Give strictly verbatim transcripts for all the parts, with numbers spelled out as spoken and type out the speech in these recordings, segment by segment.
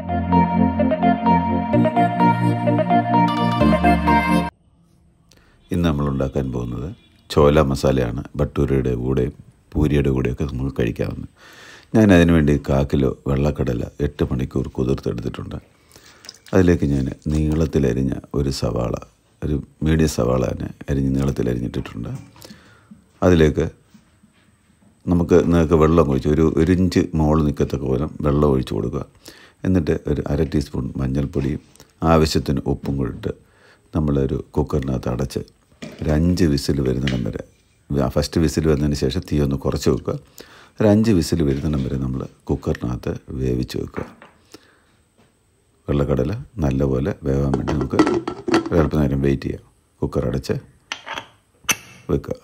ഇന്ന് നമ്മൾ ഉണ്ടാക്കാൻ പോകുന്നത് ചോല മസാലയാണ്. ഭട്ടൂരയുടെ കൂടെയും പൂരിയുടെ കൂടെയൊക്കെ നമുക്ക് കഴിക്കാവുന്നത്. ഞാൻ അതിനു വേണ്ടി കാ കിലോ വെള്ളക്കടല എട്ട് മണിക്കൂർ കുതിർത്തെടുത്തിട്ടുണ്ട്. അതിലേക്ക് ഞാൻ നീളത്തിലരിഞ്ഞ ഒരു സവാള, ഒരു മീഡിയം സവാള തന്നെ അരിഞ്ഞ് നീളത്തിലരിഞ്ഞിട്ടിട്ടുണ്ട്. അതിലേക്ക് നമുക്ക് നിങ്ങൾക്ക് വെള്ളം ഒഴിച്ച് ഒരു ഒരു ഇഞ്ച് മുകളിൽ നിൽക്കത്തക്ക പോലെ വെള്ളം ഒഴിച്ച് കൊടുക്കുക. എന്നിട്ട് ഒരു അര ടീസ്പൂൺ മഞ്ഞൾപ്പൊടിയും ആവശ്യത്തിന് ഉപ്പും കൂടിയിട്ട് നമ്മളൊരു കുക്കറിനകത്ത് അടച്ച് ഒരു അഞ്ച് വിസിൽ വരുന്നിടം വരെ, ഫസ്റ്റ് വിസിൽ വന്നതിന് ശേഷം തീ ഒന്ന് കുറച്ച് വെക്കുക. ഒരു അഞ്ച് വിസിൽ വരുന്നിടം വരെ നമ്മൾ കുക്കറിനകത്ത് വേവിച്ച് വെക്കുക. വെള്ളക്കടല നല്ലപോലെ വേവാൻ വേണ്ടി നമുക്ക് അല്പം നേരം വെയിറ്റ് ചെയ്യാം. കുക്കർ അടച്ച് വെക്കുക.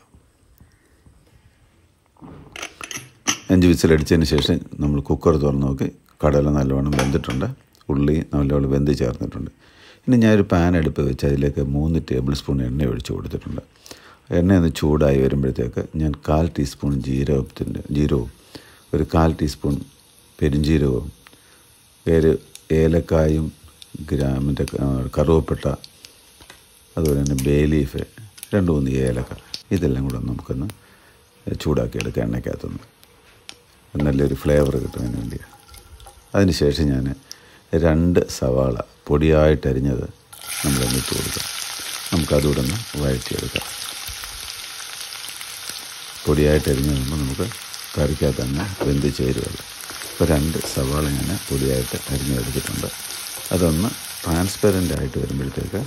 അഞ്ച് വിസിലടിച്ചതിന് ശേഷം നമ്മൾ കുക്കർ തുറന്ന് നോക്കി കടല നല്ലവണ്ണം വെന്തിട്ടുണ്ട്, ഉള്ളി നല്ലവണ്ണം വെന്ത് ചേർന്നിട്ടുണ്ട്. ഇനി ഞാനൊരു പാൻ അടുപ്പ് വെച്ച് അതിലേക്ക് മൂന്ന് ടേബിൾ സ്പൂൺ എണ്ണ ഒഴിച്ച് കൊടുത്തിട്ടുണ്ട്. എണ്ണ ഒന്ന് ചൂടായി വരുമ്പോഴത്തേക്ക് ഞാൻ കാൽ ടീസ്പൂൺ ജീരകത്തിൻ്റെ ജീരകവും ഒരു കാൽ ടീസ്പൂൺ പെരുംജീരകവും ഒരു ഏലക്കായും ഗ്രാമിൻ്റെ കറുവപ്പട്ട, അതുപോലെ തന്നെ ബേ ലീഫ്, രണ്ട് മൂന്ന് ഏലക്ക, ഇതെല്ലാം കൂടെ നമുക്കൊന്ന് ചൂടാക്കിയെടുക്കുക എണ്ണയ്ക്കകത്തുനിന്ന്. നല്ലൊരു ഫ്ലേവർ കിട്ടുന്നതിന് വേണ്ടിയാണ്. അതിന് ശേഷം ഞാൻ രണ്ട് സവാള പൊടിയായിട്ടരിഞ്ഞത് നമ്മളൊന്ന് ഇട്ട് കൊടുക്കാം. നമുക്കതുകൂടെ ഒന്ന് വഴറ്റിയെടുക്കാം. പൊടിയായിട്ടരിഞ്ഞതുമ്പോൾ നമുക്ക് കറിക്കകത്ത് തന്നെ വെന്ത് ചേരുമല്ലോ. ഇപ്പോൾ രണ്ട് സവാള ഞാൻ പൊടിയായിട്ട് അരിഞ്ഞെടുത്തിട്ടുണ്ട്. അതൊന്ന് ട്രാൻസ്പെറൻ്റ് ആയിട്ട് വരുമ്പോഴത്തേക്ക്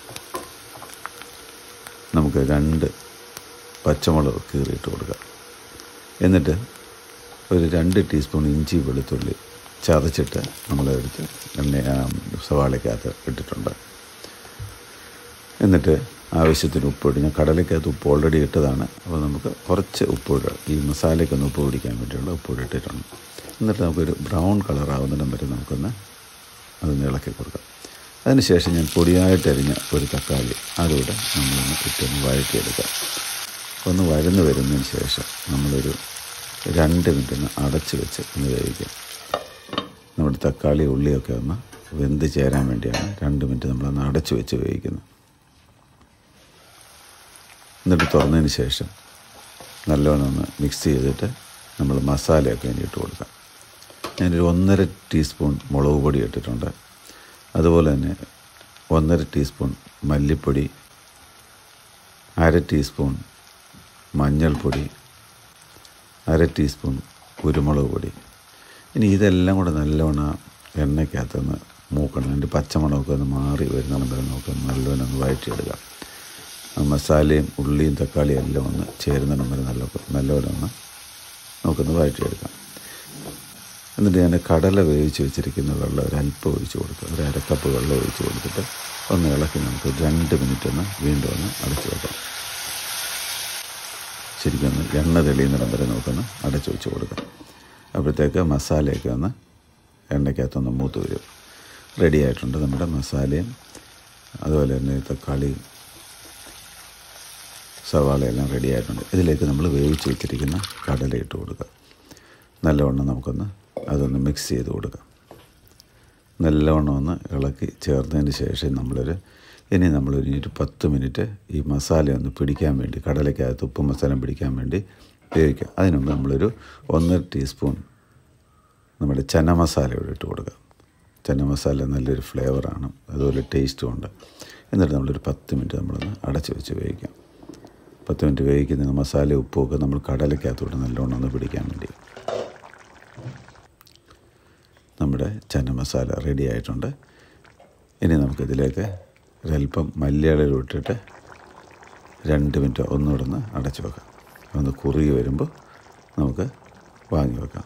നമുക്ക് രണ്ട് പച്ചമുളക് കീറിയിട്ട് കൊടുക്കാം. എന്നിട്ട് ഒരു രണ്ട് ടീസ്പൂൺ ഇഞ്ചി വെളുത്തുള്ളി ചതച്ചിട്ട് നമ്മളെടുത്ത് എണ്ണ സവാളയ്ക്കകത്ത് ഇട്ടിട്ടുണ്ട്. എന്നിട്ട് ആവശ്യത്തിന് ഉപ്പ്, ഞാൻ കടലയ്ക്കകത്ത് ഉപ്പ് ഓൾറെഡി ഇട്ടതാണ്. അപ്പോൾ നമുക്ക് കുറച്ച് ഉപ്പ് ഈ മസാലയ്ക്കൊന്ന് ഉപ്പ് പിടിക്കാൻ വേണ്ടിയുള്ള ഉപ്പ് ഇട്ടിട്ടുണ്ട്. എന്നിട്ട് നമുക്കൊരു ബ്രൗൺ കളറാവുന്നിടം വരെ നമുക്കൊന്ന് അതൊന്ന് ഇളക്കി കൊടുക്കാം. അതിന് ശേഷം ഞാൻ പൊടിയായിട്ടരിഞ്ഞ ഒരു തക്കാളി അതുകൂടെ നമ്മളൊന്ന് ഇട്ടൊന്ന് വഴറ്റിയെടുക്കാം. ഒന്ന് വഴന്ന് വരുന്നതിന് ശേഷം നമ്മളൊരു രണ്ട് മിനിറ്റ് ഒന്ന് അടച്ച് വെച്ച് ഒന്ന് വേവിക്കാം. നമ്മുടെ തക്കാളി ഉള്ളിയൊക്കെ ഒന്ന് വെന്ത് ചേരാൻ വേണ്ടിയാണ് രണ്ട് മിനിറ്റ് നമ്മളൊന്ന് അടച്ച് വെച്ച് വേവിക്കുന്നത്. എന്നിട്ട് തുറന്നതിന് ശേഷം നല്ലോണം ഒന്ന് മിക്സ് ചെയ്തിട്ട് നമ്മൾ മസാലയൊക്കെ ഇട്ട് കൊടുക്കാം. ഞാനൊരു ഒന്നര ടീസ്പൂൺ മുളക് പൊടി ഇട്ടിട്ടുണ്ട്. അതുപോലെ തന്നെ ഒന്നര ടീസ്പൂൺ മല്ലിപ്പൊടി, അര ടീസ്പൂൺ മഞ്ഞൾപ്പൊടി, അര ടീസ്പൂൺ കുരുമുളക് പൊടി. ഇനി ഇതെല്ലാം കൂടെ നല്ലവണ്ണം എണ്ണയ്ക്കകത്തുനിന്ന് മൂക്കണം. അതിൻ്റെ പച്ചമണമൊക്കെ ഒന്ന് മാറി വരുന്നതും വരെ നമുക്ക് നല്ലവണ്ണം ഒന്ന് വഴറ്റിയെടുക്കാം. മസാലയും ഉള്ളിയും തക്കാളിയും എല്ലാം ഒന്ന് ചേരുന്നതും വരെ നല്ല നല്ലപോലെ ഒന്ന് നമുക്കൊന്ന് വഴറ്റിയെടുക്കാം. എന്നിട്ട് ഞാൻ കടല വേവിച്ച് വെച്ചിരിക്കുന്ന വെള്ളം ഒരു അല്പം ഒഴിച്ച് കൊടുക്കുക. ഒരു അരക്കപ്പ് വെള്ളം ഒഴിച്ച് കൊടുത്തിട്ട് ഒന്ന് ഇളക്കി നമുക്ക് രണ്ട് മിനിറ്റ് ഒന്ന് വീണ്ടും ഒന്ന് അടച്ചു വെക്കാം. ശരിക്കും ഒന്ന് എണ്ണ തെളിയുന്നിടം വരെ നമുക്കൊന്ന് അടച്ചു വെച്ച് കൊടുക്കാം. അപ്പോഴത്തേക്ക് മസാലയൊക്കെ ഒന്ന് എണ്ണയ്ക്കകത്തൊന്ന് മൂത്ത് വരും. റെഡി ആയിട്ടുണ്ട് നമ്മുടെ മസാലയും അതുപോലെ തന്നെ തക്കാളിയും സവാളയെല്ലാം റെഡി ആയിട്ടുണ്ട്. ഇതിലേക്ക് നമ്മൾ വേവിച്ച് വെച്ചിരിക്കുന്ന കടല ഇട്ട് കൊടുക്കുക. നല്ലവണ്ണം നമുക്കൊന്ന് അതൊന്ന് മിക്സ് ചെയ്ത് കൊടുക്കാം. നല്ലവണ്ണം ഒന്ന് ഇളക്കി ചേർന്നതിന് ശേഷം നമ്മളൊരു ഇനി നമ്മളൊരു ഒരു പത്ത് മിനിറ്റ് ഈ മസാല ഒന്ന് പിടിക്കാൻ വേണ്ടി, കടലയ്ക്കകത്ത് ഉപ്പും മസാലയും പിടിക്കാൻ വേണ്ടി വേവിക്കാം. അതിന് മുമ്പ് നമ്മളൊരു ഒന്നര ടീസ്പൂൺ നമ്മുടെ ചന മസാല ഇവിടെ ഇട്ട് കൊടുക്കാം. ചന മസാല നല്ലൊരു ഫ്ലേവറാണ്, അതുപോലെ ടേസ്റ്റും ഉണ്ട്. എന്നിട്ട് നമ്മളൊരു പത്ത് മിനിറ്റ് നമ്മളൊന്ന് അടച്ച് വെച്ച് വേവിക്കാം. പത്ത് മിനിറ്റ് വേവിക്കുന്ന മസാല ഉപ്പുമൊക്കെ നമ്മൾ കടലയ്ക്കകത്തോട്ട് നല്ലോണം ഒന്ന് പിടിക്കാൻ വേണ്ടി. നമ്മുടെ ചന മസാല റെഡി ആയിട്ടുണ്ട്. ഇനി നമുക്കിതിലേക്ക് ഒരല്പം മല്ലിയില ഇട്ടിട്ട് രണ്ട് മിനിറ്റ് ഒന്നുകൂടെ ഒന്ന് അടച്ച് വെക്കാം. ഒന്ന് കുറുകി വരുമ്പോൾ നമുക്ക് വാങ്ങി വെക്കാം.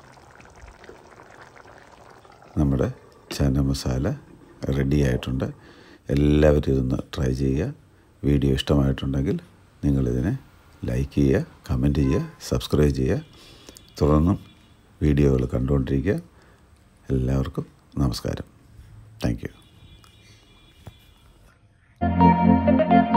നമ്മുടെ ചന മസാല റെഡി ആയിട്ടുണ്ട്. എല്ലാവരും ഇതൊന്ന് ട്രൈ ചെയ്യുക. വീഡിയോ ഇഷ്ടമായിട്ടുണ്ടെങ്കിൽ നിങ്ങളിതിനെ ലൈക്ക് ചെയ്യുക, കമൻറ്റ് ചെയ്യുക, സബ്സ്ക്രൈബ് ചെയ്യുക. തുടർന്നും വീഡിയോകൾ കണ്ടുകൊണ്ടിരിക്കുക. എല്ലാവർക്കും നമസ്കാരം. Thank U.